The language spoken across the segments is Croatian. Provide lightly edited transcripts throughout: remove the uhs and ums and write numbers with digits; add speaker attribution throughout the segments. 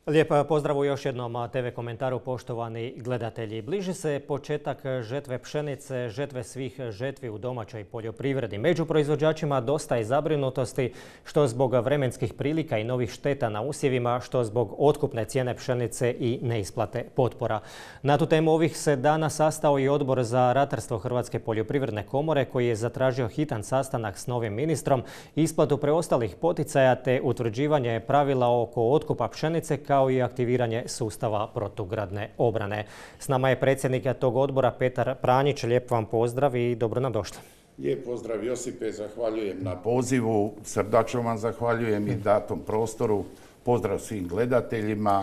Speaker 1: Lijep pozdrav u još jednom TV komentaru, poštovani gledatelji. Bliži se početak žetve pšenice, žetve svih žetvi u domaćoj poljoprivredi. Među proizvođačima dosta je zabrinutosti, što zbog vremenskih prilika i novih šteta na usjevima, što zbog otkupne cijene pšenice i neisplate potpora. Na tu temu ovih se dana sastao i Odbor za ratarstvo Hrvatske poljoprivredne komore, koji je zatražio hitan sastanak s novim ministrom, isplatu preostalih poticaja te utvrđivanje pravila oko otkupa pšenice kao i aktiviranje sustava protugradne obrane. S nama je predsjednik tog odbora Petar Pranjić. Lijep vam pozdrav i dobro nam došli.
Speaker 2: Lijep pozdrav Josipe, zahvaljujem na pozivu, srdačno vam zahvaljujem i datom prostoru. Pozdrav svim gledateljima.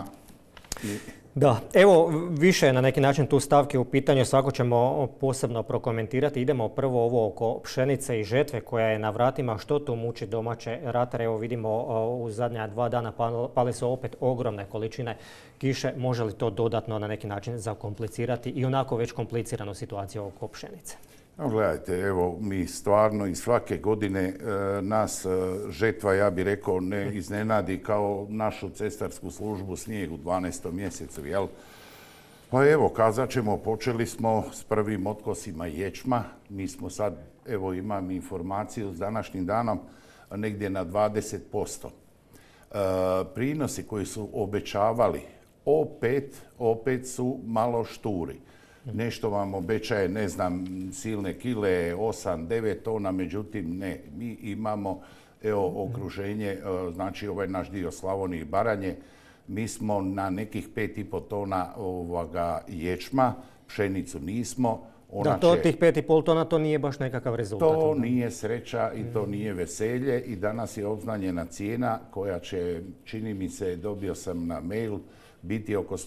Speaker 1: Da, evo više na neki način tu stavke u pitanju, svako ćemo posebno prokomentirati. Idemo prvo ovo oko pšenice i žetve koja je na vratima. Što tu muči domaće ratare? Evo vidimo u zadnja 2 dana pale su opet ogromne količine kiše. Može li to dodatno na neki način zakomplicirati i onako već kompliciranu situaciju oko pšenice?
Speaker 2: No, gledajte, evo mi stvarno i svake godine nas žetva, ja bih rekao, ne iznenadi kao našu cestarsku službu snijeg u 12. mjesecu, jel? Pa evo, kazat ćemo, počeli smo s prvim otkosima ječma. Mi smo sad, evo imam informaciju s današnjim danom, negdje na 20%. Prinosi koji su obećavali opet su malo šturi. Nešto vam obećaje, ne znam, silne kile, 8-9 tona, međutim ne. Mi imamo, evo, okruženje, znači ovaj naš dio Slavonije i Baranje, mi smo na nekih 5,5 tona ječma, pšenicu nismo.
Speaker 1: Tih 5,5 tona to nije baš nekakav rezultat.
Speaker 2: To nije sreća i to nije veselje i danas je obznanjena cijena koja će, čini mi se, dobio sam na mail, biti oko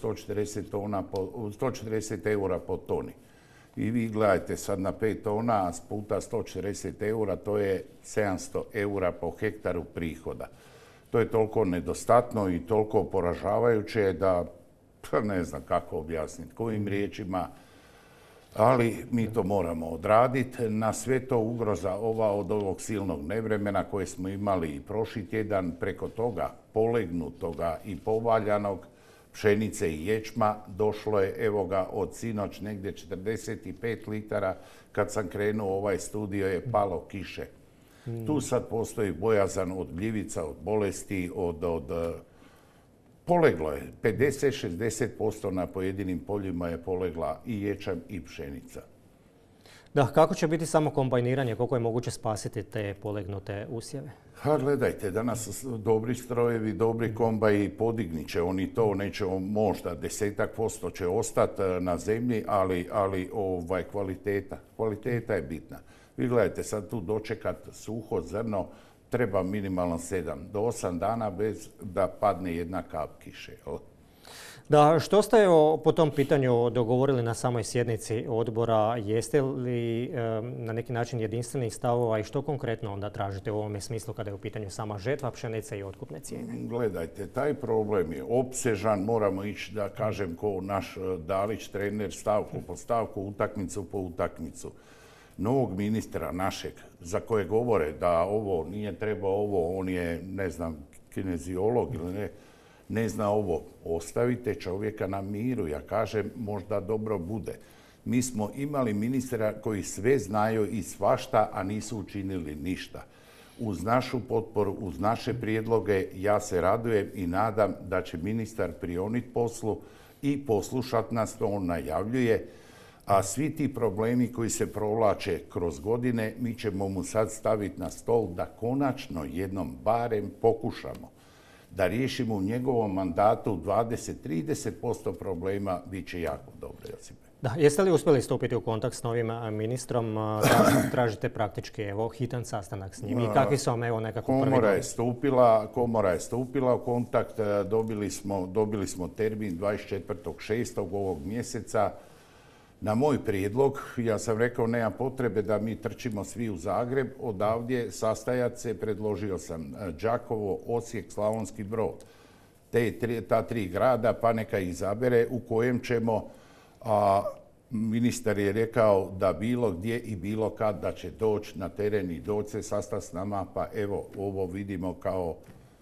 Speaker 2: 140 eura po toni. I vi gledajte sad na 5 tona puta 140 eura, to je 700 eura po hektaru prihoda. To je toliko nedostatno i toliko poražavajuće da ne znam kako objasniti, kojim riječima, ali mi to moramo odraditi. Na sve to ugroza od ovog silnog nevremena koje smo imali i prošli tjedan, preko toga polegnutoga i povaljanog pšenice i ječma došlo je, evo ga, od sinoć negdje 45 litara. Kad sam krenuo ovaj studio je palo kiše. Tu sad postoji bojazan od gljivica, od bolesti, poleglo je. 50-60% na pojedinim poljima je polegla i ječam i pšenica.
Speaker 1: Da, kako će biti samo kombajniranje? Koliko je moguće spasiti te polegnute usjeve?
Speaker 2: Gledajte, danas dobri strojevi, dobri kombaji podignit će oni to, neće možda 10% će ostati na zemlji, ali kvaliteta je bitna. Vi gledajte, sad tu dočekat suho zrno treba minimalno 7 do 8 dana bez da padne jedna kap kiše.
Speaker 1: Da, što ste po tom pitanju dogovorili na samoj sjednici odbora? Jeste li na neki način jedinstvenih stavova i što konkretno onda tražite u ovome smislu kada je u pitanju sama žetva pšenice i otkupne cijene?
Speaker 2: Gledajte, taj problem je opsežan, moramo ići, da kažem, ko naš Dalić, trener, stavku po stavku, utakmicu po utakmicu. Novog ministra našeg, za koje govore da ovo nije trebao ovo, on je, ne znam, kineziolog ili ne zna ovo, ostavite čovjeka na miru. Ja kažem, možda dobro bude. Mi smo imali ministra koji sve znaju i svašta, a nisu učinili ništa. Uz našu potporu, uz naše prijedloge, ja se radujem i nadam da će ministar prioniti poslu i poslušati nas, to on najavljuje. A svi ti problemi koji se provlače kroz godine, mi ćemo mu sad staviti na stol da konačno jednom barem pokušamo da riješimo u njegovom mandatu 20-30% problema, bit će jako dobro, Josipe.
Speaker 1: Da, jeste li uspjeli stupiti u kontakt s novim ministrom? Tražite praktički hitan sastanak s njim i kakvi su vam nekako prvi?
Speaker 2: Komora je stupila u kontakt, dobili smo termin 24.6. ovog mjeseca. Na moj prijedlog, ja sam rekao, nema potrebe da mi trčimo svi u Zagreb, odavdje sastajat se, predložio sam Đakovo, Osijek, Slavonski Brod. Ta 3 grada, pa neka izabere u kojem ćemo, ministar je rekao da bilo gdje i bilo kad da će doći na teren i doći se sastati s nama, pa evo, ovo vidimo kao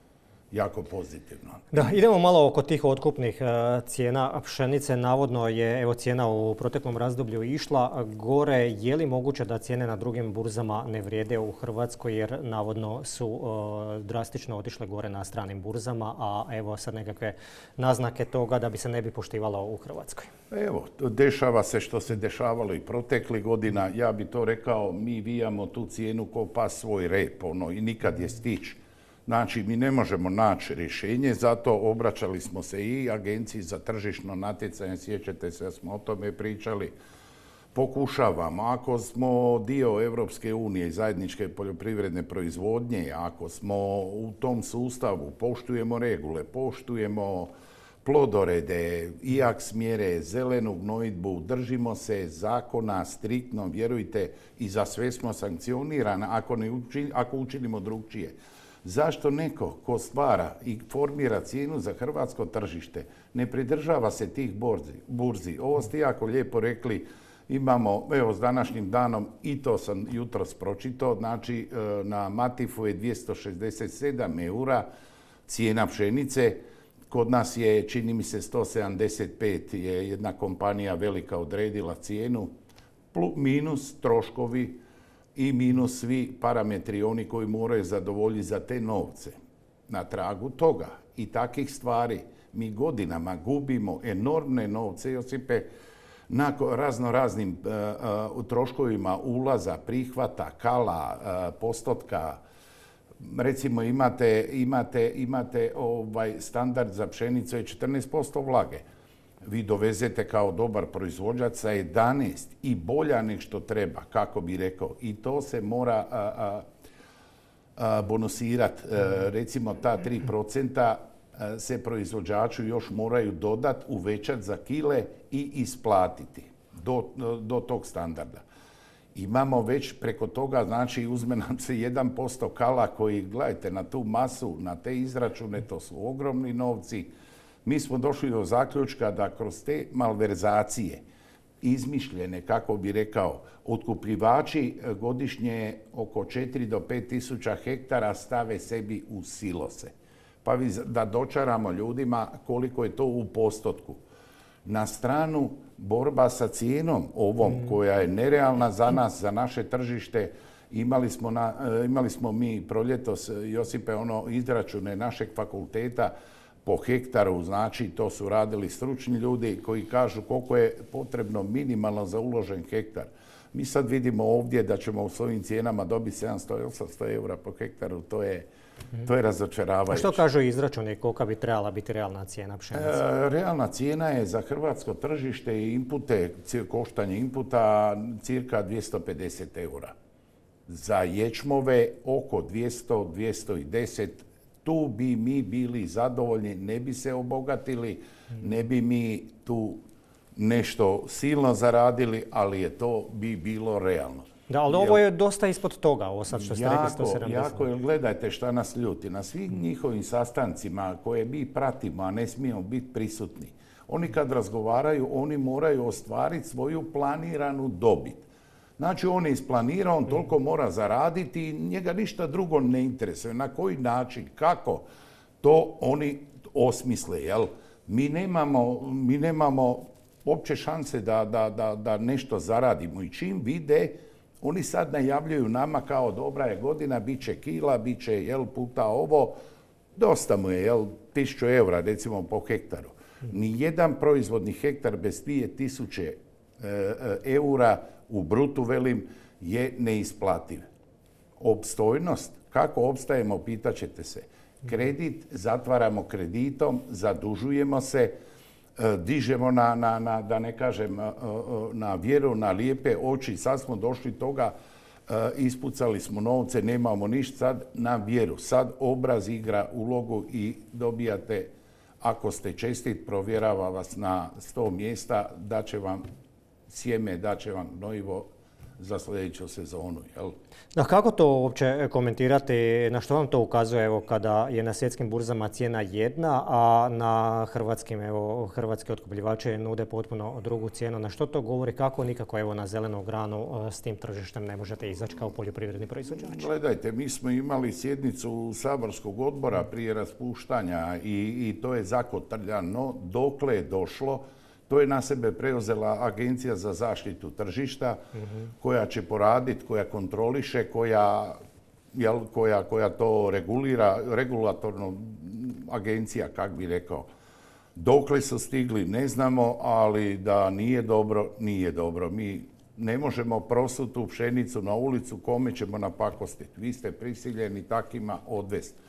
Speaker 2: jako pozitivno.
Speaker 1: Da, idemo malo oko tih otkupnih cijena pšenice. Navodno je evo cijena u proteklom razdoblju išla gore. Je li moguće da cijene na drugim burzama ne vrijede u Hrvatskoj jer navodno su drastično otišle gore na stranim burzama, a evo sad nekakve naznake toga da bi se ne bi poštivalo u Hrvatskoj?
Speaker 2: Evo, dešava se što se dešavalo i proteklih godina. Ja bi to rekao, mi vijamo tu cijenu ko pas svoj rep i nikad je stići. Znači, mi ne možemo naći rješenje, zato obraćali smo se i Agenciji za tržišno natjecanje, sjećate se da smo o tome pričali. Pokušavamo, ako smo dio Europske unije i zajedničke poljoprivredne proizvodnje, ako smo u tom sustavu, poštujemo regule, poštujemo plodorede, IAKS mjere, zelenu gnojidbu, držimo se zakona striktno, vjerujte, i za sve smo sankcionirani ako učinimo drugčije. Zašto neko ko stvara i formira cijenu za hrvatsko tržište ne pridržava se tih burzi? Ovo ste jako lijepo rekli, imamo, evo s današnjim danom, i to sam jutros pročitao, znači na Matifu je 267 eura cijena pšenice, kod nas je, čini mi se, 175 je jedna kompanija velika odredila cijenu, minus troškovi i minus svi parametri oni koji moraju zadovoljiti za te novce. Na tragu toga i takvih stvari mi godinama gubimo enormne novce, Josipe, na raznoraznim troškovima ulaza, prihvata, kala, postotka. Recimo imate standard za pšenicu je 14% vlage. Vi dovezete kao dobar proizvođač sa 11 i bolja nek što treba, kako bi rekao. I to se mora bonusirati. Recimo ta 3% se proizvođaču još moraju dodati, uvećati za kile i isplatiti do tog standarda. Imamo već preko toga, znači uzme nam se 1% kala koji, gledajte, na tu masu, na te izračune, to su ogromni novci. Mi smo došli do zaključka da kroz te malverzacije, izmišljene, kako bi rekao, otkupljivači godišnje oko 4 do 5 tisuća hektara stave sebi u silose. Pa da dočaramo ljudima koliko je to u postotku. Na stranu borba sa cijenom ovom koja je nerealna za nas, za naše tržište. Imali smo mi proljetos, Josipe, izračune našeg fakulteta po hektaru, znači to su radili stručni ljudi koji kažu koliko je potrebno minimalno za uložen hektar. Mi sad vidimo ovdje da ćemo u svojim cijenama dobiti 700-800 eura po hektaru, to je razočaravajuće.
Speaker 1: A što kažu izračuni, kolika bi trebala biti realna cijena pšenice?
Speaker 2: Realna cijena je za hrvatsko tržište i inpute, koštanje inputa cirka 250 eura. Za ječmove oko 200-210. Tu bi mi bili zadovoljni, ne bi se obogatili, ne bi mi tu nešto silno zaradili, ali je to bi bilo realno.
Speaker 1: Da, ali ovo je dosta ispod toga, ovo sad što ste rekli 170.
Speaker 2: Jako, jer gledajte šta nas ljuti. Na svim njihovim sastancima koje mi pratimo, a ne smijemo biti prisutni, oni kad razgovaraju, oni moraju ostvariti svoju planiranu dobit. Znači, on je isplanirao, on toliko mora zaraditi i njega ništa drugo ne interesuje. Na koji način, kako to oni osmisle, jel? Mi nemamo uopće šanse da nešto zaradimo i čim vide, oni sad najavljuju nama kao dobra je godina, bit će kila, bit će, jel, puta ovo, dosta mu je, jel, 1000 eura, recimo, po hektaru. Nijedan proizvodni hektar bez 2000 eura u brutu, velim, je neisplativ. Opstojnost, kako opstajemo, pitaćete se. Kredit zatvaramo kreditom, zadužujemo se, dižemo da ne kažem, na vjeru, na lijepe oči. Sad smo došli toga, ispucali smo novce, nemamo ništa, sad na vjeru. Sad obraz igra ulogu i dobijate, ako ste čestit, provjerava vas na 100 mjesta, da će vam sjeme, da će vam gnojivo, za sljedeću sezonu. Jel?
Speaker 1: Da, kako to uopće komentirati? Na što vam to ukazuje evo, kada je na svjetskim burzama cijena jedna, a na hrvatskim, evo, hrvatski otkupljivači nude potpuno drugu cijenu? Na što to govori? Kako nikako evo, na zelenu granu s tim tržištem ne možete izaći kao poljoprivredni proizvođač?
Speaker 2: Gledajte, mi smo imali sjednicu saborskog odbora prije raspuštanja i to je zakotrljano. Dokle je došlo? To je na sebe preuzela Agencija za zaštitu tržišta koja će poraditi, koja kontroliše, koja to regulira, regulatorno agencija, kak bi rekao. Dokle su stigli, ne znamo, ali da nije dobro, nije dobro. Mi ne možemo prosutu pšenicu na ulicu, kome ćemo napakostiti. Vi ste prisiljeni takima odvesti.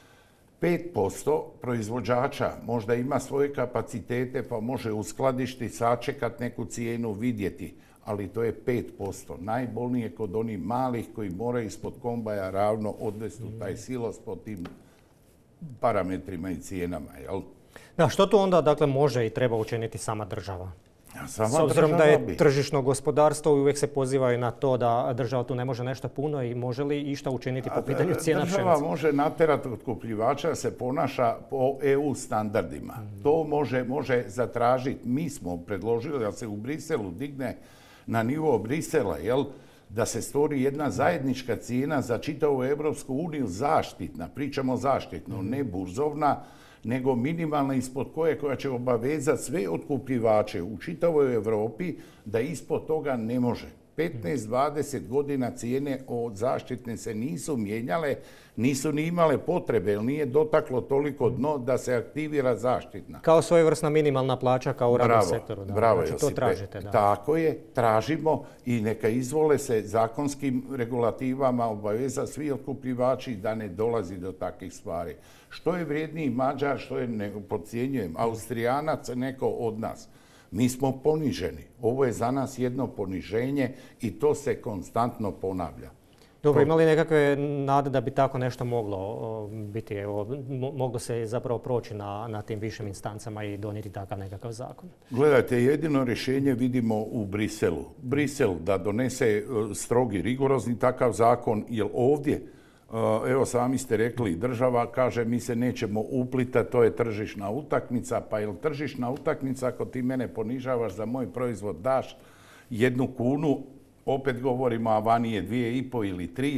Speaker 2: 5% proizvođača možda ima svoje kapacitete pa može uskladišti, sačekat neku cijenu, vidjeti, ali to je 5%. Najbolnije kod onih malih koji moraju ispod kombaja ravno odvesti u taj silos po tim parametrima i cijenama. Jel?
Speaker 1: Da, što tu onda dakle, može i treba učiniti sama država? S obzirom da je tržišno gospodarstvo i uvijek se pozivaju na to da država tu ne može nešto puno i može li išta učiniti po pitanju cijena pšenice?
Speaker 2: Država može natjerati otkupljivača da se ponaša po EU standardima. To može zatražiti. Mi smo predložili da se u Briselu digne na nivo Brisela, da se stvori jedna zajednička cijena za čitavu Europsku uniju zaštitna. Pričamo zaštitno, ne burzovna, nego minimalna ispod koja će obavezati sve otkupljivače u čitavoj Europi da ispod toga ne može. 15-20 godina cijene od zaštitne se nisu mijenjale, nisu ni imale potrebe, jer nije dotaklo toliko dno da se aktivira zaštitna.
Speaker 1: Kao svojevrsna minimalna plaća kao u radnom sektoru. Da.
Speaker 2: Bravo,
Speaker 1: znači, to tražite. Da.
Speaker 2: Tako je, tražimo i neka izvole se zakonskim regulativama obaveza svi otkupljivači da ne dolazi do takvih stvari. Što je vrijedniji Mađar, što je, ne podcjenjujem, Austrijanac, neko od nas. Mi smo poniženi. Ovo je za nas jedno poniženje i to se konstantno ponavlja.
Speaker 1: Dobro, imali nekakve nade da bi tako nešto moglo biti, moglo se zapravo proći na tim višim instancama i donijeti takav nekakav zakon?
Speaker 2: Gledajte, jedino rješenje vidimo u Briselu. Brisel da donese strogi, rigorozni takav zakon, jer ovdje, evo sami ste rekli, država kaže mi se nećemo uplitati, to je tržišna utakmica, pa je li tržišna utakmica ako ti mene ponižavaš za moj proizvod daš 1 kunu, opet govorimo, a vani je 2,5 ili 3.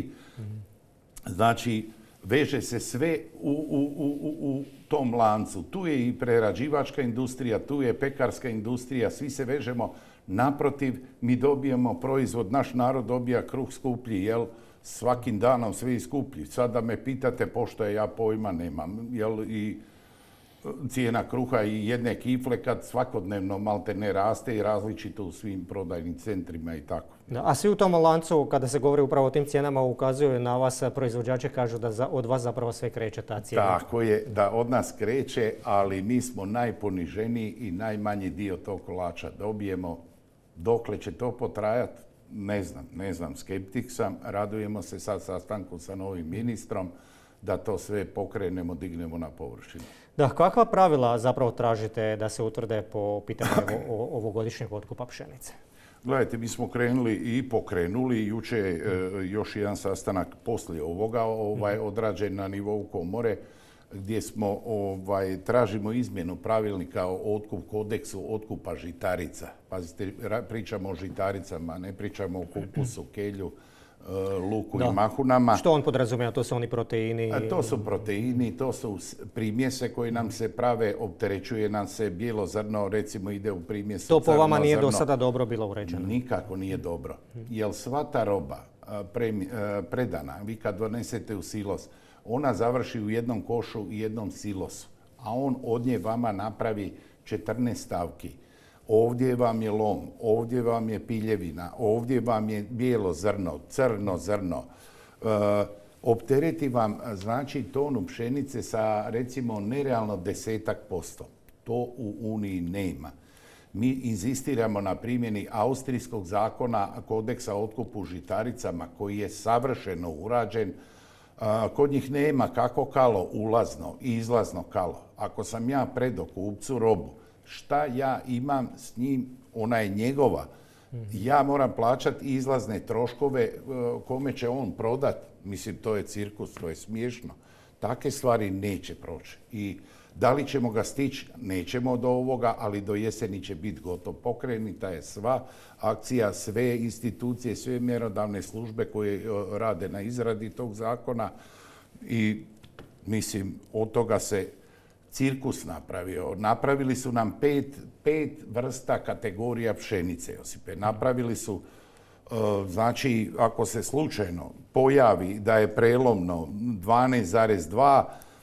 Speaker 2: Znači, veže se sve u tom lancu. Tu je i prerađivačka industrija, tu je pekarska industrija, svi se vežemo. Naprotiv, mi dobijemo proizvod, naš narod dobija kruh skuplji, jel? Svakim danom sve skuplji. Sad da me pitate, pošto ja pojma nemam, jel? I cijena kruha i jedne kifle kad svakodnevno malte ne raste i različito u svim prodajnim centrima i tako.
Speaker 1: Da, a svi u tom lancu, kada se govori upravo o tim cijenama, ukazuju na vas, proizvođači kažu da od vas zapravo sve kreće ta cijena.
Speaker 2: Tako je, da od nas kreće, ali mi smo najponiženiji i najmanji dio tog kolača dobijemo. Dokle će to potrajati? Ne znam, skeptik sam. Radujemo se sad sastanku sa novim ministrom da to sve pokrenemo, dignemo na površinu.
Speaker 1: Da, kakva pravila zapravo tražite da se utvrde po pitanju ovogodišnjeg otkupa pšenice?
Speaker 2: Gledajte, mi smo krenuli i pokrenuli. Juče još jedan sastanak poslije ovoga odrađen na nivou komore gdje smo tražimo izmjenu pravilnika o kodeksu otkupa žitarica. Pazite, pričamo o žitaricama, ne pričamo o kupusu, kelju, luku i mahunama.
Speaker 1: Što on podrazumijeva? To su oni proteini?
Speaker 2: To su proteini, to su primjese koje nam se prave, opterećuje nam se bijelo zrno, recimo ide u primjese
Speaker 1: to po vama nije do sada dobro bilo uređeno?
Speaker 2: Nikako nije dobro. Jer sva ta roba predana, vi kad donesete u silos, ona završi u jednom košu i jednom silosu, a on od nje vama napravi 14 stavki. Ovdje vam je lom, ovdje vam je piljevina, ovdje vam je bijelo zrno, crno zrno. Optereti vam, znači, tonu pšenice sa, recimo, nerealno 10%. To u Uniji nema. Mi inzistiramo na primjeni austrijskog zakona kodeksa o otkupu žitaricama koji je savršeno urađen. Kod njih nema kako kalo ulazno i izlazno kalo. Ako sam ja predao kupcu robu, šta ja imam s njim, ona je njegova. Ja moram plaćati izlazne troškove, kome će on prodat. Mislim, to je cirkus, to je smiješno. Takve stvari neće proći. I da li ćemo ga stići? Nećemo do ovoga, ali do jeseni će biti gotov. Pokrenuta je sva akcija, sve institucije, sve mjerodavne službe koje rade na izradi tog zakona i mislim, od toga se cirkus napravio. Napravili su nam pet vrsta kategorija pšenice, Josipe. Napravili su, znači, ako se slučajno pojavi da je prelomno 12,2,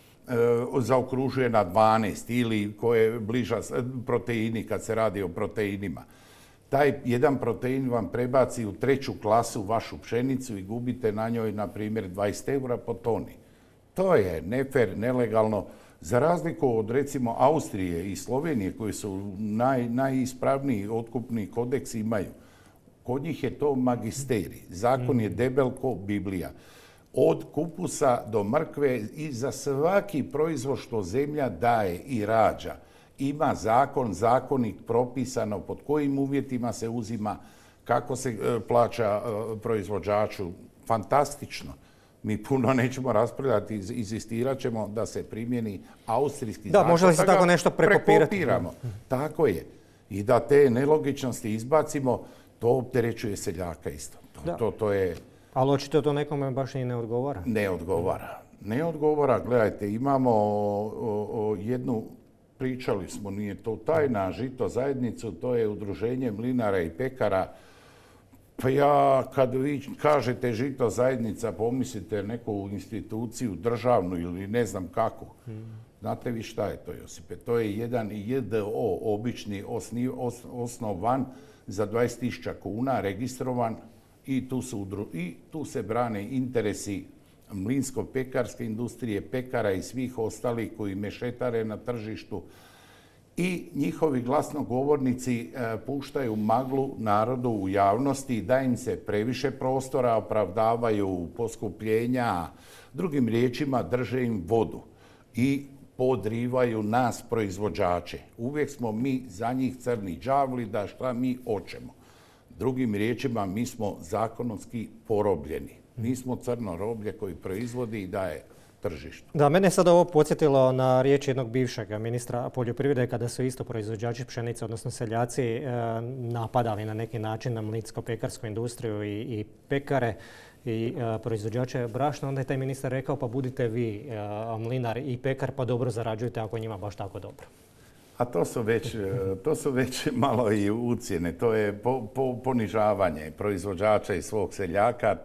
Speaker 2: zaokružuje na 12 ili koje je bliža proteini kad se radi o proteinima. Taj jedan protein vam prebaci u 3. klasu vašu pšenicu i gubite na njoj, na primjer, 20 eura po toni. To je nefer, nelegalno. Za razliku od, recimo, Austrije i Slovenije, koji su najispravniji otkupni kodeks imaju, kod njih je to magisterij. Zakon je debel ko Biblija. Od kupusa do mrkve i za svaki proizvod što zemlja daje i rađa. Ima zakonik propisano pod kojim uvjetima se uzima, kako se plaća proizvođaču. Fantastično. Mi puno nećemo raspravljati, inzistirat ćemo da se primjeni austrijski zakon.
Speaker 1: Da, može li se tako nešto prekopirati?
Speaker 2: Tako je. I da te nelogičnosti izbacimo, to opterećuje seljaka isto. To je...
Speaker 1: Ali očito to nekome baš i ne odgovara.
Speaker 2: Ne odgovara. Gledajte, imamo jednu, pričali smo, nije to tajna, Žito zajednicu, to je udruženje mlinara i pekara. Pa ja, kad vi kažete Žito zajednica, pomislite neku instituciju državnu ili ne znam kako. Znate vi šta je to, Josipe? To je jedan JDO, obični, osnovan za 20.000 kuna, registrovan i tu se brane interesi mlinsko-pekarske industrije, pekara i svih ostalih koji mešetare na tržištu. I njihovi glasnogovornici puštaju maglu narodu u javnosti, da im se previše prostora, opravdavaju poskupljenja, drugim riječima drže im vodu i podrivaju nas proizvođače. Uvijek smo mi za njih crni đavli da šta mi hoćemo. Drugim riječima, mi smo zakonski porobljeni. Mi smo crno roblje koji proizvodi i daje tržištu.
Speaker 1: Da, mene je sad ovo podsjetilo na riječ jednog bivšeg ministra poljoprivrede kada su isto proizvođači pšenice, odnosno seljaci, napadali na neki način na mlinsko-pekarsku industriju i pekare i proizvođače brašna. Onda je taj ministar rekao, pa budite vi mlinar i pekar pa dobro zarađujete ako njima baš tako dobro.
Speaker 2: A to su već malo i ucjene, to je ponižavanje proizvođača i svog seljaka,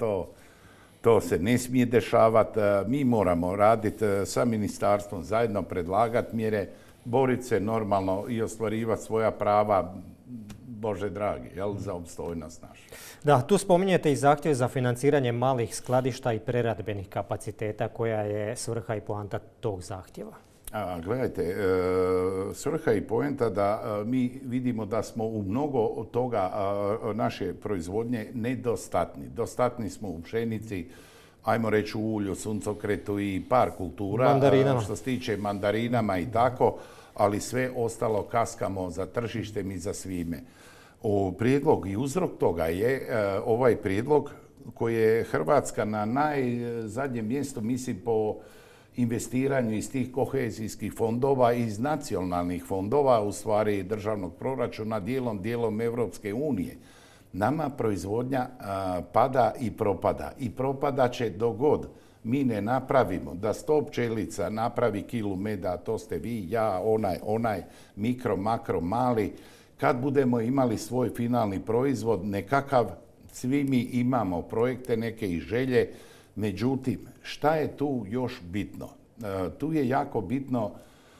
Speaker 2: to se ne smije dešavati. Mi moramo raditi sa ministarstvom, zajedno predlagati mjere, boriti se normalno i ostvarivati svoja prava, Bože dragi, za opstojnost našu.
Speaker 1: Da, tu spominjete i zahtjev za financiranje malih skladišta i preradbenih kapaciteta, koja je svrha i poanta tog zahtjeva.
Speaker 2: Gledajte, svrha i poenta da mi vidimo da smo u mnogo od toga naše proizvodnje nedostatni. Dostatni smo u pšenici, ajmo reći u ulju, suncokretu i par kultura, što se tiče mandarinama i tako, ali sve ostalo kaskamo za tržištem i za svime. Prijedlog i uzrok toga je ovaj prijedlog koji je Hrvatska na najzadnjem mjestu, mislim, po investiranju iz tih kohezijskih fondova, iz nacionalnih fondova, u stvari državnog proračuna, dijelom Evropske unije. Nama proizvodnja pada i propada. I propada će dok god mi ne napravimo da 100 pčelica napravi kilu meda, to ste vi, ja, onaj, mikro, makro, mali. Kad budemo imali svoj finalni proizvod, nekakav, svi mi imamo projekte, neke i želje. Međutim, šta je tu još bitno? Tu je jako bitno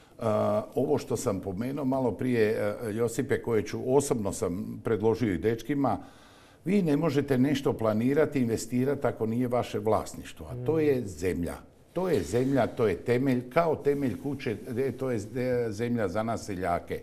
Speaker 2: ovo što sam pomenuo malo prije, Josipe, koje osobno sam predložio i dečkima. Vi ne možete nešto planirati, investirati ako nije vaše vlasništvo. A to je zemlja. To je zemlja, to je temelj, kao temelj kuće, to je zemlja za nas seljake.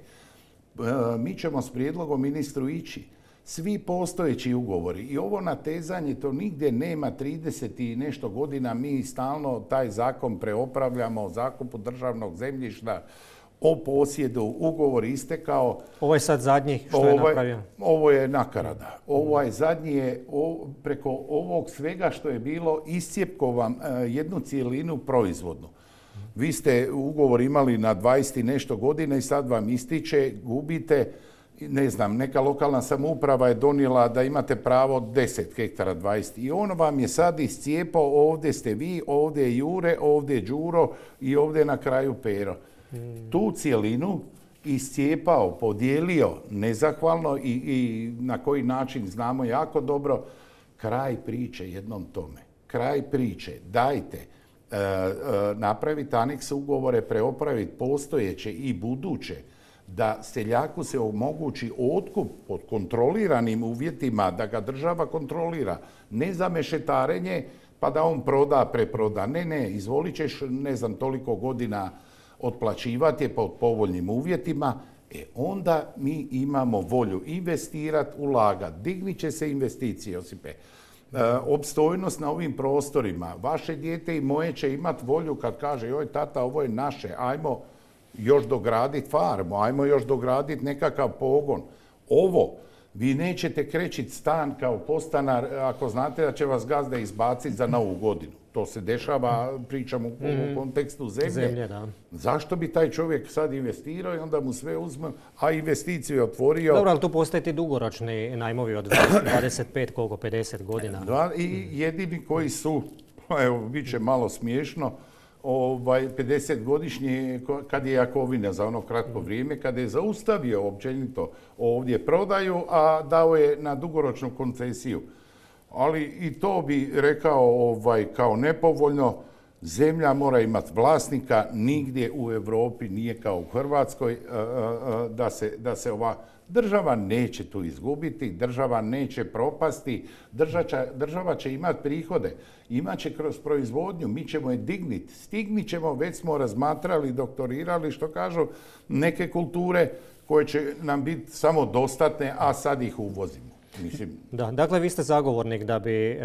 Speaker 2: Mi ćemo s prijedlogom ministru ići. Svi postojeći ugovori i ovo natezanje, to nigdje nema 30 i nešto godina, mi stalno taj zakon preopravljamo o zakupu državnog zemljišta, o posjedu, ugovor istekao.
Speaker 1: Ovo je sad zadnji što je napravio?
Speaker 2: Ovo je nakarada. Ovaj zadnji je preko ovog svega što je bilo iscijepko vam jednu cijelinu proizvodnu. Vi ste ugovor imali na 20 i nešto godina i sad vam ističe, gubite, ne znam, neka lokalna samouprava je donijela da imate pravo 10 hektara, 20. I on vam je sad iscijepao, ovdje ste vi, ovdje je Jure, ovdje je Đuro i ovdje je na kraju Pero. Tu cijelinu iscijepao, podijelio nezahvalno i na koji način znamo jako dobro, kraj priče jednom tome. Kraj priče, dajte, napraviti aneks ugovore, preopraviti postojeće i buduće, da seljaku se omogući otkup pod kontroliranim uvjetima, da ga država kontrolira, ne za mešetarenje pa da on proda, preproda. Ne, izvolit ćeš, ne znam, toliko godina otplaćivati je pod povoljnim uvjetima, onda mi imamo volju investirati, ulagati. Dignit će se investicije, Josipe. Opstojnost na ovim prostorima. Vaše dijete i moje će imati volju kad kaže, joj tata, ovo je naše, ajmo još dograditi farmu, ajmo još dograditi nekakav pogon. Ovo, vi nećete krećiti stan kao podstanar ako znate da će vas gazda izbaciti za Novu godinu. To se dešava, pričam u kontekstu zemlje.
Speaker 1: Da.
Speaker 2: Zašto bi taj čovjek sad investirao i onda mu sve uzme, a investiciju je otvorio?
Speaker 1: Dobro, ali tu postoje ti dugoročni najmovi od 25, koliko, 50 godina.
Speaker 2: I jedini koji su, evo, bit će malo smiješno, 50-godišnji kad je Jakovina za ono kratko vrijeme, kad je zaustavio općenito ovdje prodaju, a dao je na dugoročnu koncesiju. Ali i to bi rekao kao nepovoljno, zemlja mora imati vlasnika, nigdje u Europi nije kao u Hrvatskoj da se država neće tu izgubiti, država neće propasti, država će imati prihode, imat će kroz proizvodnju, mi ćemo je digniti, stignit ćemo, već smo razmatrali, doktorirali, što kažu, neke kulture koje će nam biti samo dostatne, a sad ih uvozimo.
Speaker 1: Da, dakle, vi ste zagovornik da bi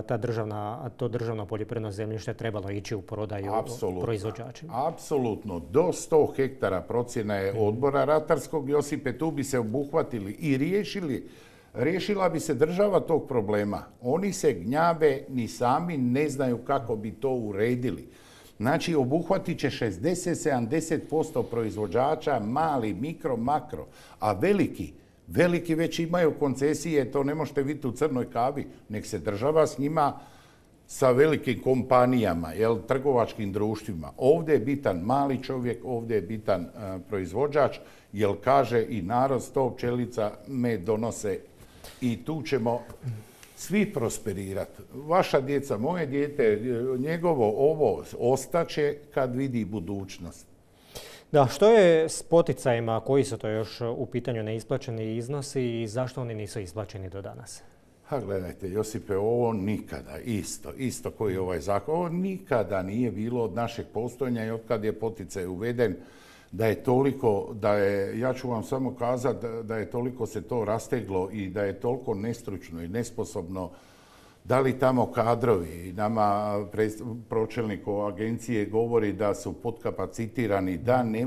Speaker 1: to državno poljoprivredno zemljište trebalo ići u prodaju proizvođačima.
Speaker 2: Apsolutno. Do 100 hektara procjena je odbora ratarskog, Josipe, tu bi se obuhvatili i riješila bi se država tog problema. Oni se gnjave, ni sami ne znaju kako bi to uredili. Znači, obuhvatit će 60-70% proizvođača, mali, mikro, makro, a veliki već imaju koncesije, to ne možete vidjeti u crnoj kavi, nek se država s njima, sa velikim kompanijama, trgovačkim društvima. Ovdje je bitan mali čovjek, ovdje je bitan proizvođač, jer kaže i narod 100 pčelica med donose i tu ćemo svi prosperirati. Vaša djeca, moje dijete, njegovo ovo ostaće kad vidi budućnost.
Speaker 1: Da, što je s poticajima, koji su to još u pitanju neisplaćeni iznosi i zašto oni nisu isplaćeni do danas?
Speaker 2: Gledajte, Josipe, ovo nikada, isto koji je ovaj zakon, ovo nikada nije bilo od našeg postojanja i od kad je poticaj uveden, da je toliko, ja ću vam samo kazati da je toliko se to rasteglo i da je toliko nestručno i nesposobno. Da li tamo kadrovi, nama pročelnik agencije govori da su podkapacitirani, da ne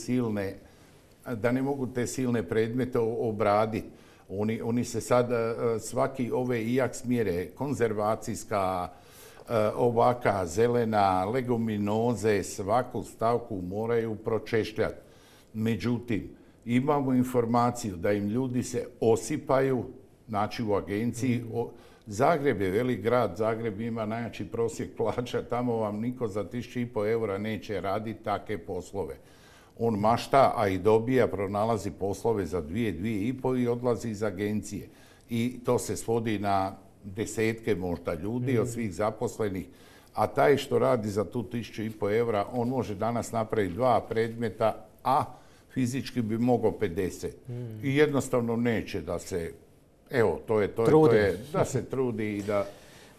Speaker 2: mogu te silne predmete obraditi. Oni se sad svaki ove IAKS mjere, konzervacijska, ovaka, zelena, leguminoze, svaku stavku moraju pročešljati. Međutim, imamo informaciju da im ljudi se osipaju, znači u agenciji. Zagreb je velik grad, Zagreb ima najjači prosjek plaća, tamo vam niko za 1.500 eura neće raditi takve poslove. On mašta, a i dobija, pronalazi poslove za 2.500 i odlazi iz agencije. I to se svodi na desetke možda ljudi od svih zaposlenih, a taj što radi za tu 1.500 eura, on može danas napraviti 2 predmeta, a fizički bi mogao 50. I jednostavno neće da se, evo, to je da se trudi i da...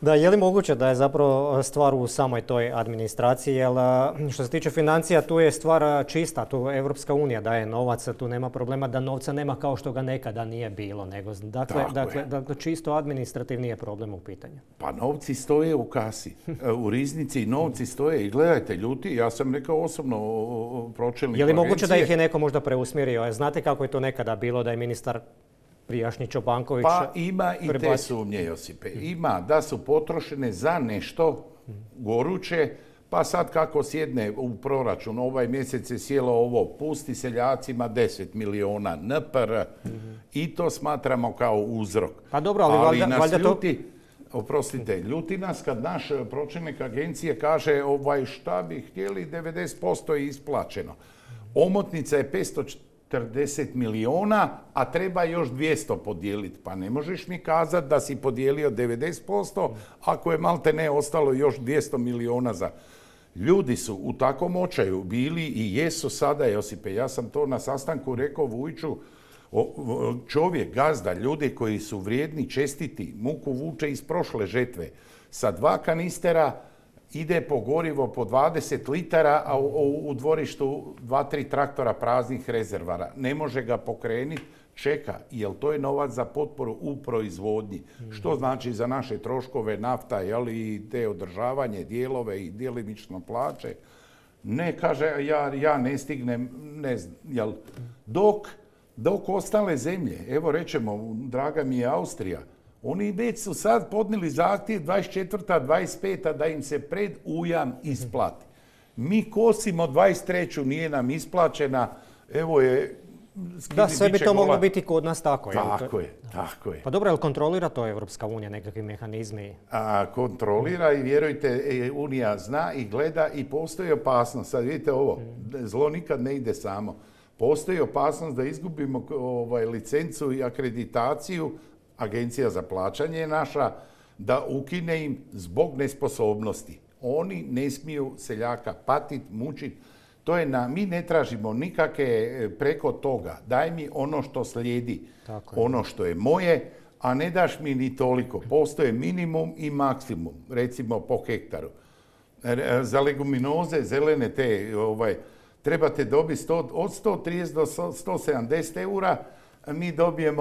Speaker 1: Da, je li moguće da je zapravo stvar u samoj toj administraciji, jer što se tiče financija tu je stvar čista, tu Evropska unija daje novac, tu nema problema da novca nema kao što ga nekada nije bilo, nego dakle čisto administrativni je problem u pitanju.
Speaker 2: Pa novci stoje u kasi, u riznici novci stoje i gledajte ljudi, ja sam rekao osobno pročelnik agencije.
Speaker 1: Je li moguće da ih je neko možda preusmjerio? Znate kako je to nekada bilo da je ministar prijašnji Čobanković...
Speaker 2: Pa ima i te sumnje, Josipe. Ima da su potrošene za nešto goruće, pa sad kako sjedne u proračun, ovaj mjesec je sjelo ovo, pusti seljacima 10 miliona NPR i to smatramo kao uzrok.
Speaker 1: Pa dobro, ali valjda to...
Speaker 2: Oprostite, ljuti nas kad naš pročelnik agencije kaže šta bi htjeli, 90% je isplaćeno. Omotnica je 540 miliona, a treba još 200 podijeliti. Pa ne možeš mi kazati da si podijelio 90%, ako je malte ne ostalo još 200 miliona za... Ljudi su u takvom očaju bili i jesu sada, Josipe. Ja sam to na sastanku rekao Vujiću, čovjek, gazda, ljudi koji su vrijedni, čestiti, muku vuče iz prošle žetve. Sa 2 kanistera ide po gorivo po 20 litara, a u dvorištu 2-3 traktora praznih rezervara. Ne može ga pokrenuti, čeka, jer to je novac za potporu u proizvodnji. Što znači za naše troškove, nafta, i te održavanje, dijelove i djelimično plaće. Ne, kaže, ja ne stignem, ne znam, jel, dok ostale zemlje, evo rećemo, draga mi je Austrija, oni već su sad podnijeli zahtjev 24. 25. da im se pred ujam isplati. Mi kosimo 23. nije nam isplaćena, evo je...
Speaker 1: Da, sve bi to moglo biti kod nas tako.
Speaker 2: Tako je.
Speaker 1: Pa dobro, jel kontrolira to Evropska unija, nekakvi mehanizmi?
Speaker 2: Kontrolira i vjerujte, Unija zna i gleda i postoji opasnost. Sad vidite ovo, zlo nikad ne ide samo. Postoji opasnost da izgubimo licencu i akreditaciju, Agencija za plaćanje je naša, da ukine im zbog nesposobnosti. Oni ne smiju seljaka patiti, mučiti. Mi ne tražimo nikakve preko toga. Daj mi ono što slijedi, ono što je moje, a ne daš mi ni toliko. Postoje minimum i maksimum, recimo po hektaru. Za leguminoze, zelene te, trebate dobiti od 130 do 170 eura, mi dobijemo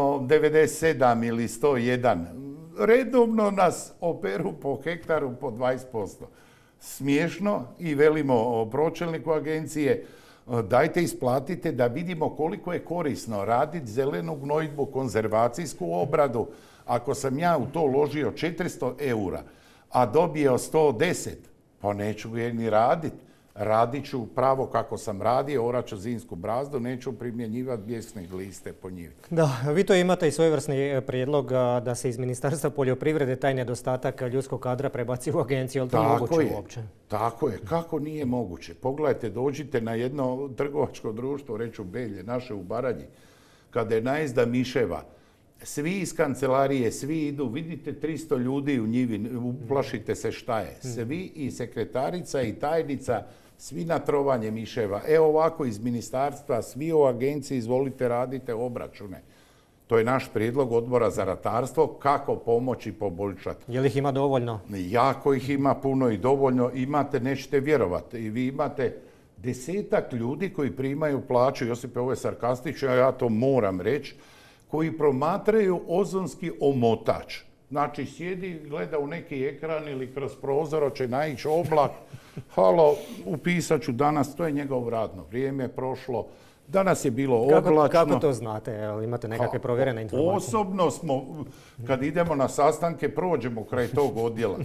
Speaker 2: 97 ili 101. Redovno nas operu po hektaru po 20%. Smiješno i velimo pročelniku agencije, dajte isplatite da vidimo koliko je korisno raditi zelenu gnojidbu, konzervacijsku obradu. Ako sam ja u to uložio 400 eura, a dobio 110, pa neću ga ni raditi. Radit ću pravo kako sam radio, oraću zimsku brazdu, neću primjenjivati bijesne gliste po njivi.
Speaker 1: Da, vi to imate i svojevrsni prijedlog da se iz Ministarstva poljoprivrede taj nedostatak ljudskog kadra prebaci u agenciju, ali to je moguće uopće?
Speaker 2: Tako je, kako nije moguće? Pogledajte, dođite na jedno trgovačko društvo, reću Belje, naše u Baranji, kada je najezda miševa, svi iz kancelarije, svi idu, vidite 300 ljudi u njivi, uplašite se šta je. Svi i sekretarica i tajnica, svi na trovanje miševa. Evo ovako iz ministarstva, svi u agenciji, izvolite, radite obračune. To je naš prijedlog Odbora za ratarstvo, kako pomoći i poboljšati.
Speaker 1: Je li ih ima dovoljno?
Speaker 2: Jako ih ima puno i dovoljno. Imate, nećete vjerovati, i vi imate 10-ak ljudi koji primaju plaću, Josipe, ovo je sarkastično, ja to moram reći, koji promatraju ozonski omotač. Znači, sjedi, gleda u neki ekran ili kroz prozor, će naići oblak. Halo, upisat ću danas, to je njegov radno vrijeme, prošlo. Danas je bilo oblačno.
Speaker 1: Kako to znate? Imate nekakve provjerene informacije?
Speaker 2: Osobno smo, kad idemo na sastanke, prođemo kraj tog odjela.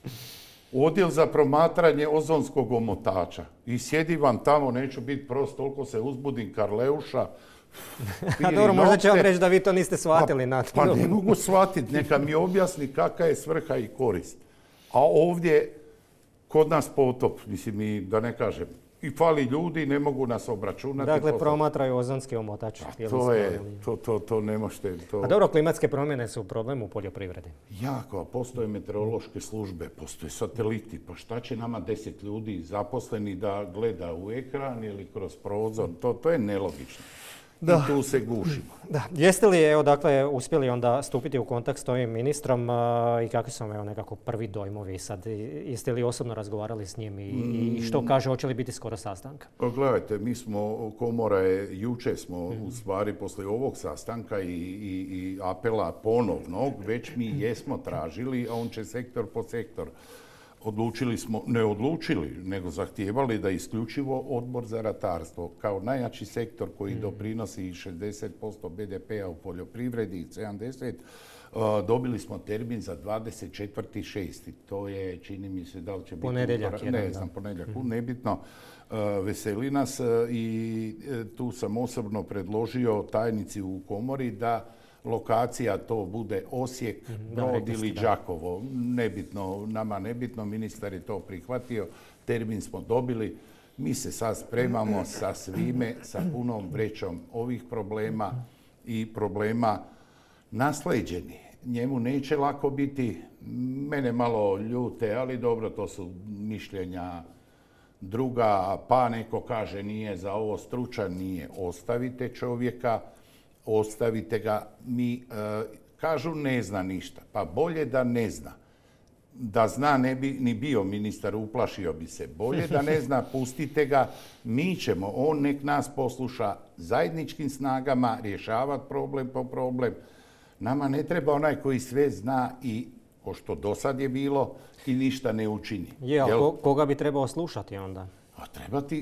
Speaker 2: Odjel za promatranje ozonskog omotača. I sjedi vam tamo, neću biti prost, toliko se uzbudim Karleuša.
Speaker 1: Dobro, možda će vam reći da vi to niste shvatili.
Speaker 2: Pa ne mogu shvatiti, neka mi objasni kakva je svrha i korist. A ovdje, kod nas potop, mislim, da ne kažem, i fali ljudi, ne mogu nas obračunati.
Speaker 1: Dakle, promatraju ozonski omotač.
Speaker 2: To ne možete...
Speaker 1: A dobro, klimatske promjene su problem u poljoprivredi.
Speaker 2: Jako, postoje meteorološke službe, postoje sateliti, pa šta će nama 10 ljudi zaposleni da gleda u ekran ili kroz prozor, to je nelogično. I tu se gušimo.
Speaker 1: Da. Jeste li dakle, uspjeli onda stupiti u kontakt s ovim ministrom i kakvi su nekako prvi dojmovi sad? Jeste li osobno razgovarali s njim i što kaže, hoće li biti skoro sastanka?
Speaker 2: Gledajte, mi smo, komora je, jučer smo u stvari poslije ovog sastanka i apela ponovnog, već mi jesmo tražili, a on će sektor po sektor. Odlučili smo, ne odlučili, nego zahtijevali da isključivo Odbor za ratarstvo kao najjači sektor koji doprinosi 60% BDP-a u poljoprivredi, 70%, dobili smo termin za 24.6. To je, čini mi se, da li će biti...
Speaker 1: Ponedjeljak.
Speaker 2: Ne znam, ponedjeljak, nebitno. Veseli nas i tu sam osobno predložio tajnici u komori da lokacija to bude Osijek, Brod ili Đakovo. Nebitno, nama nebitno, ministar je to prihvatio, termin smo dobili. Mi se sad spremamo sa svime, sa punom vrećom ovih problema i problema nasleđeni. Njemu neće lako biti, mene malo ljute, ali dobro, to su mišljenja druga, pa neko kaže nije za ovo stručan, nije. Ostavite čovjeka, ostavite ga, kažu ne zna ništa, pa bolje da ne zna. Da zna ne bi ni bio ministar, uplašio bi se. Bolje da ne zna, pustite ga, mi ćemo, on nek nas posluša zajedničkim snagama, rješavati problem po problem. Nama ne treba onaj koji sve zna i, ko što do sad je bilo, i ništa ne učini.
Speaker 1: Koga bi trebao slušati onda?
Speaker 2: A treba ti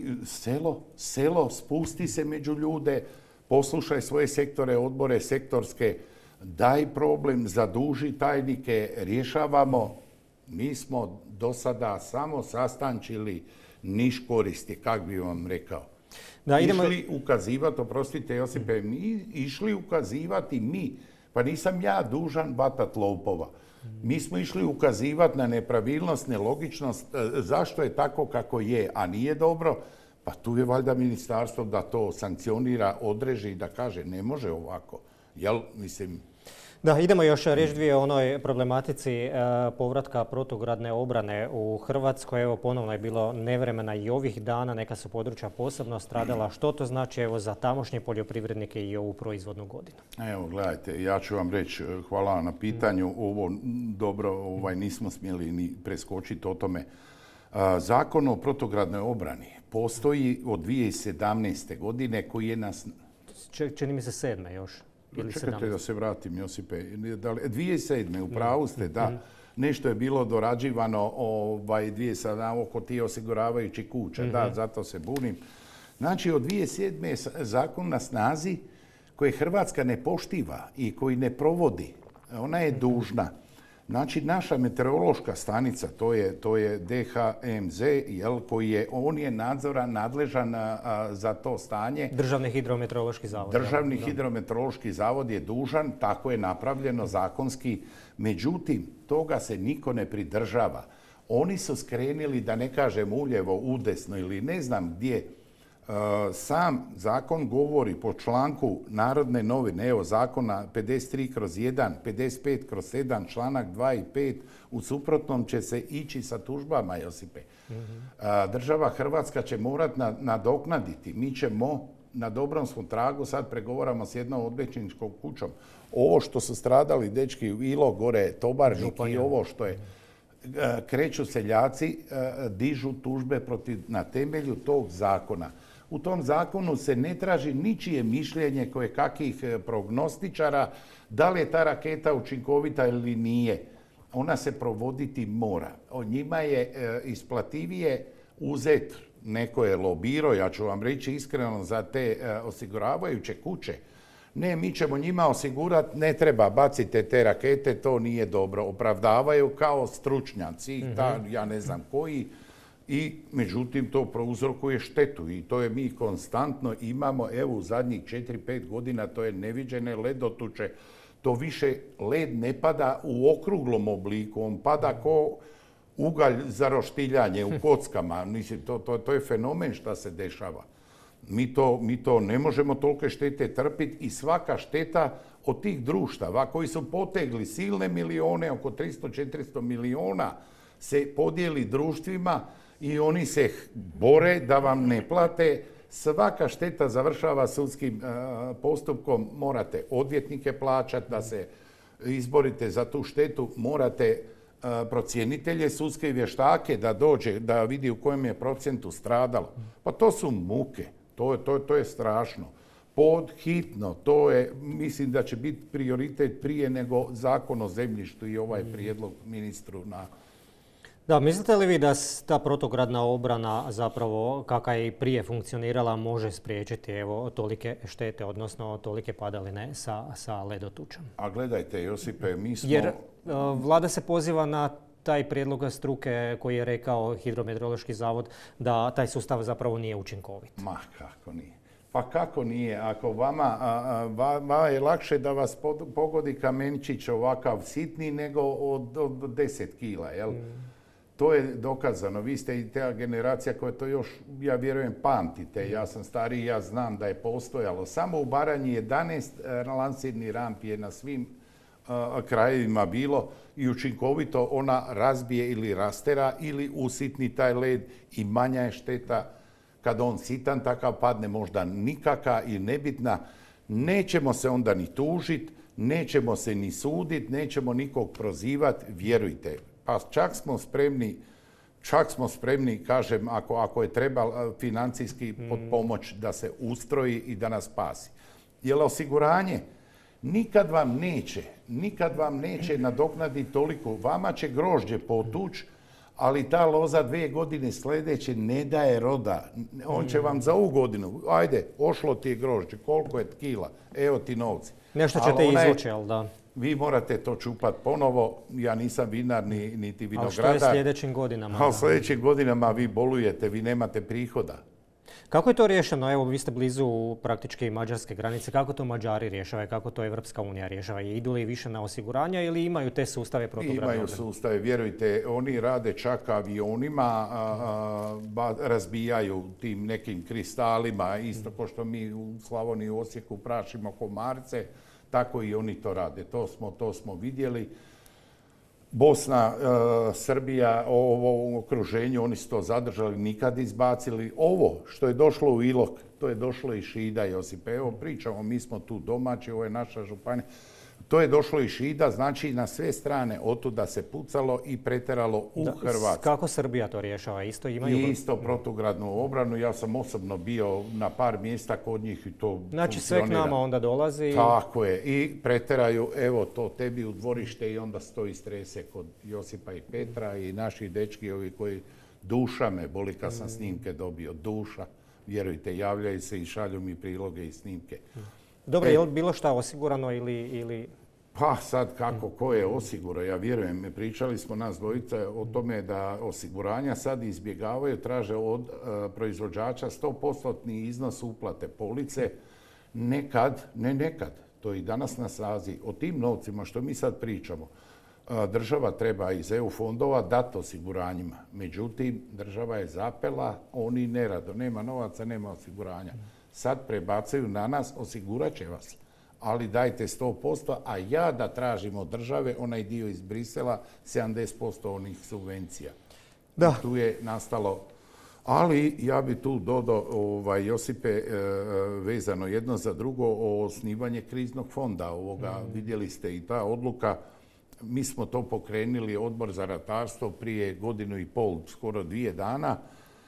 Speaker 2: selo, spusti se među ljude, poslušaj svoje sektore, odbore sektorske, daj problem, zaduži tajnike, rješavamo. Mi smo do sada samo sastančili, niš koristi, kak bi vam rekao. Išli ukazivati, oprostite Josipe, išli ukazivati mi, pa nisam ja dužan vatat lopova. Mi smo išli ukazivati na nepravilnost, nelogičnost, zašto je tako kako je, a nije dobro. Pa tu je valjda ministarstvo da to sankcionira, odreži i da kaže ne može ovako. Jel, mislim...
Speaker 1: Da, idemo još reći dvije o onoj problematici povratka protugradne obrane u Hrvatskoj. Evo, ponovno je bilo nevremena i ovih dana, neka su područja posebno stradala. Što to znači za tamošnje poljoprivrednike i ovu proizvodnu godinu?
Speaker 2: Evo, gledajte, ja ću vam reći, hvala vam na pitanju. Ovo dobro, nismo smjeli ni preskočiti o tome. Zakon o protugradnoj obrani postoji od 2017. godine koji je nas...
Speaker 1: Čini mi se 7. još.
Speaker 2: Čekajte da se vratim, Josipe. 2007. u pravu ste, da. Nešto je bilo dorađivano 2007. oko tih osiguravajućih kuća. Da, zato se bunim. Znači, od 2007. je zakon na snazi koji Hrvatska ne poštiva i koji ne provodi. Ona je dužna. Znači, naša meteorološka stanica, to je DHMZ, on je nadležan za to stanje.
Speaker 1: Državni hidrometeorološki zavod.
Speaker 2: Državni hidrometeorološki zavod je dužan, tako je napravljeno zakonski. Međutim, toga se niko ne pridržava. Oni su skrenili, da ne kažem uljevo, udesno ili ne znam gdje. Sam zakon govori po članku Narodne novine, evo zakona 53/1, 55/7, članak 2 i 5, u suprotnom će se ići sa tužbama, Josipe. Država Hrvatska će morati nadoknaditi. Mi ćemo, na dobrom smo tragu, sad pregovaramo s jednom odvjetničkom kućom. Ovo što su stradali dečki u Ilok, gore Tobarnik i ovo što je, kreću seljaci, dižu tužbe na temelju tog zakona. U tom zakonu se ne traži ničije mišljenje koje kakvih prognostičara, da li je ta raketa učinkovita ili nije. Ona se provoditi mora. Od njima je isplativije uzeti, neko je lobirao, ja ću vam reći iskreno, za te osiguravajuće kuće. Ne, mi ćemo njima osigurati, ne treba, bacite te rakete, to nije dobro. Opravdavaju kao stručnjaci, ja ne znam koji, i međutim to prouzrokuje štetu i to je mi konstantno imamo, evo u zadnjih 4-5 godina, to je neviđene ledotuče. To više led ne pada u okruglom obliku, on pada ko ugalj za roštiljanje u kockama. Mislim, to je fenomen šta se dešava. Mi to ne možemo tolike štete trpiti i svaka šteta od tih društava koji su potegli silne milione, oko 300-400 miliona, se podijeli društvima i oni se bore da vam ne plate Svaka šteta završava sudskim postupkom, morate odvjetnike plaćati da se izborite za tu štetu, morate procjenitelje, sudske vještake da dođe, da vidi u kojem je procentu stradalo. Pa to su muke, to je strašno. Podhitno, to je, mislim da će biti prioritet prije nego Zakon o zemljištu i ovaj prijedlog ministru na...
Speaker 1: Da, mislite li vi da ta protugradna obrana, zapravo kakva je i prije funkcionirala, može spriječiti tolike štete, odnosno tolike padaline sa ledotučom?
Speaker 2: A gledajte, Josipe, mi smo...
Speaker 1: Jer vlada se poziva na taj prijedlog struke koji je rekao Hidrometeorološki zavod da taj sustav zapravo nije učinkovit.
Speaker 2: Ma kako nije? Pa kako nije? Ako vama je lakše da vas pogodi kamenčić ovakav sitni nego od 10 kila, jel? To je dokazano. Vi ste i ta generacija koja to još, ja vjerujem, pamtite. Ja sam stariji, ja znam da je postojalo. Samo u Baranji 11 lansirnih rampi je na svim krajevima bilo i učinkovito ona razbije ili rastera ili usitni taj led i manja je šteta kad on sitan takav padne, možda nikaka i nebitna. Nećemo se onda ni tužiti, nećemo se ni suditi, nećemo nikog prozivati, vjerujte. Pa čak smo spremni, kažem, ako je treba financijski pomoć da se ustroji i da nas spasi. Jer osiguranje nikad vam neće nadoknaditi toliko. Vama će grožđe potući, ali ta loza 2 godine sljedeće ne daje roda. On će vam za ovu godinu, ajde, ošlo ti je grožđe, koliko je kila, evo ti novci.
Speaker 1: Nešto ćete izvući, ali da.
Speaker 2: Vi morate to čupati ponovo. Ja nisam vinar niti vinogradar.
Speaker 1: Ali što je sljedećim godinama?
Speaker 2: A u sljedećim godinama vi bolujete, vi nemate prihoda.
Speaker 1: Kako je to riješeno? Evo, vi ste blizu praktički mađarske granice. Kako to Mađari rješavaju? Kako to Evropska unija rješava? Idu li više na osiguranja ili imaju te sustave protugradne obrane?
Speaker 2: Imaju sustave, vjerujte. Oni rade čak avionima, razbijaju tim nekim kristalima, isto kao što mi u Slavoniji u Osijeku prašimo komarce, tako i oni to rade. To smo vidjeli. Bosna, Srbija, ovo okruženju, oni su to zadržali, nikad izbacili. Ovo što je došlo u Ilok, to je došlo iz Šida, Josipe. Evo pričamo, mi smo tu domaći, ovo je naša županija. To je došlo iz Šida, znači na sve strane otuda se pucalo i preteralo u Hrvatsku.
Speaker 1: Kako Srbija to rješava? Isto imaju?
Speaker 2: Isto protugradnu obranu. Ja sam osobno bio na par mjesta kod njih i to
Speaker 1: znači sve k nama onda dolazi?
Speaker 2: Tako je. I preteraju, evo to tebi u dvorište i onda stoji strese kod Josipa i Petra i naši dečki ovi koji duša me boli kad sam snimke dobio. Duša. Vjerujte, javljaju se i šalju mi priloge i snimke.
Speaker 1: Dobro, je li bilo šta osigurano ili...
Speaker 2: Pa sad kako, ko je osigurao, ja vjerujem, pričali smo nas dvojica o tome da osiguranja sad izbjegavaju, traže od proizvođača 100% iznos uplate police. Nekad, to i danas na snazi, o tim novcima što mi sad pričamo, država treba iz EU fondova dati osiguranjima. Međutim, država je zapela, oni nerado, nema novaca, nema osiguranja. Sad prebacaju na nas, osigurat će vas, ali dajte 100%, a ja da tražim od države onaj dio iz Brisela 70% onih subvencija. Da. Tu je nastalo, ali ja bi tu dodao, Josipe, vezano jedno za drugo o osnivanje kriznog fonda. Vidjeli ste i ta odluka, mi smo to pokrenuli, Odbor za ratarstvo, prije 1,5 godinu, skoro 2 dana.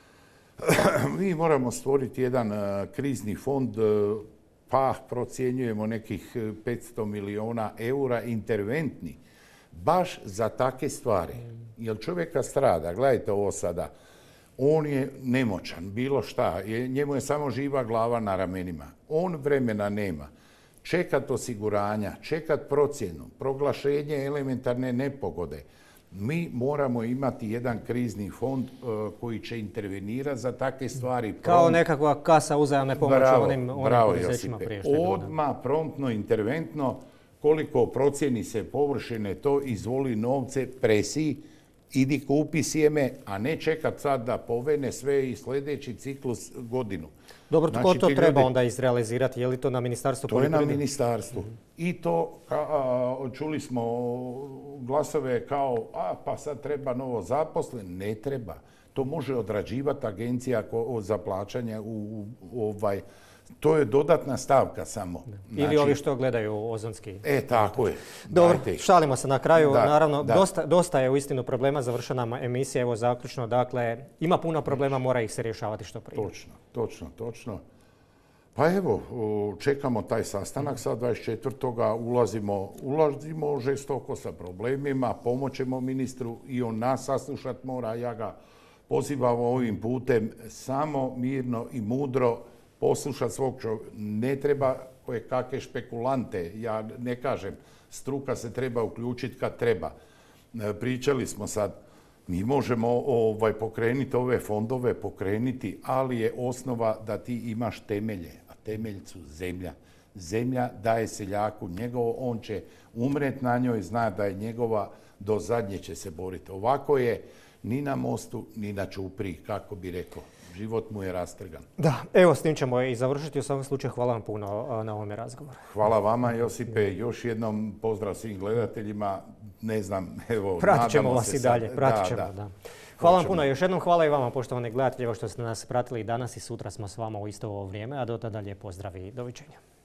Speaker 2: Mi moramo stvoriti jedan krizni fond, pa procjenjujemo nekih 500 milijuna eura interventni, baš za takve stvari. Jer čovjeka strada, gledajte ovo sada, on je nemoćan, bilo šta, njemu je samo živa glava na ramenima. On vremena nema. Čekat osiguranja, čekat procjenu, proglašenje elementarne nepogode. Mi moramo imati jedan krizni fond koji će intervenirati za takve stvari.
Speaker 1: Kao nekakva kasa uzajamne pomoći onim poduzećima prije što je bilo.
Speaker 2: Odmah, promptno, interventno, koliko procjeni se površine, to izvoli novce, presiji idi kupi sjeme, a ne čekat sad da povene sve i sljedeći ciklus godinu.
Speaker 1: Dobro, tko to treba onda izrealizirati? Je li to na Ministarstvu poljoprivrede?
Speaker 2: To je na ministarstvu. I to, čuli smo glasove kao, pa sad treba novo zaposlen. Ne treba. To može odrađivati agencija za plaćanje to je dodatna stavka samo.
Speaker 1: Ili ovi što gledaju ozonski.
Speaker 2: Tako je.
Speaker 1: Dobro, šalimo se na kraju. Naravno, dosta je uistinu problema, završena emisija, evo zaključno. Dakle, ima puno problema, mora ih se rješavati što prije.
Speaker 2: Točno. Pa evo, čekamo taj sastanak sad 24. ulazimo žestoko sa problemima, pomoćemo ministru i on nas saslušat mora. Ja ga pozivam ovim putem samo mirno i mudro poslušati svog čovjeka. Ne treba koje kakve špekulante, ja ne kažem, struka se treba uključiti kad treba. Pričali smo sad, mi možemo pokrenuti ove fondove, ali je osnova da ti imaš temelje, a temelj su zemlja. Zemlja daje seljaku njegovo, on će umret na njoj, zna da je njegova, do zadnje će se boriti. Ovako je ni na mostu, ni na čupri, kako bi rekao. Život mu je rastrgan.
Speaker 1: Da, evo s tim ćemo i završiti. U svakom slučaju hvala vam puno na ovome razgovoru.
Speaker 2: Hvala vama, Josipe. Još jednom pozdrav svim gledateljima. Ne znam, evo,
Speaker 1: pratit ćemo vas i dalje. Da. Hvala vam puno. Još jednom hvala i vama, poštovani gledatelji, što ste nas pratili danas i sutra smo s vama u isto ovo vrijeme, a do tada lijep pozdrav i doviđenja.